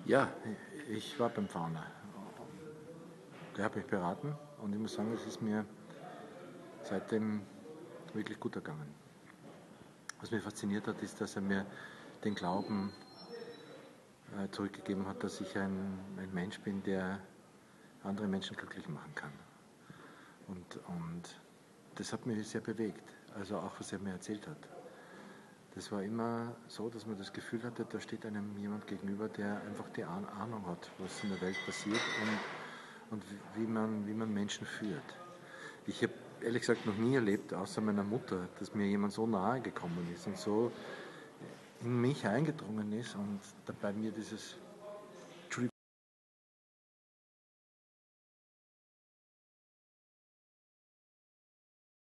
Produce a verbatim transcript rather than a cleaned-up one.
Ja, ich war beim Pfarrer. Der hat mich beraten und ich muss sagen, es ist mir seitdem wirklich gut ergangen. Was mich fasziniert hat, ist, dass er mir den Glauben äh, zurückgegeben hat, dass ich ein, ein Mensch bin, der andere Menschen glücklich machen kann. Und, und das hat mich sehr bewegt, also auch was er mir erzählt hat. Das war immer so, dass man das Gefühl hatte, da steht einem jemand gegenüber, der einfach die Ahnung hat, was in der Welt passiert und, und wie, man, wie man Menschen führt. Ich habe ehrlich gesagt noch nie erlebt, außer meiner Mutter, dass mir jemand so nahe gekommen ist und so in mich eingedrungen ist und dabei mir dieses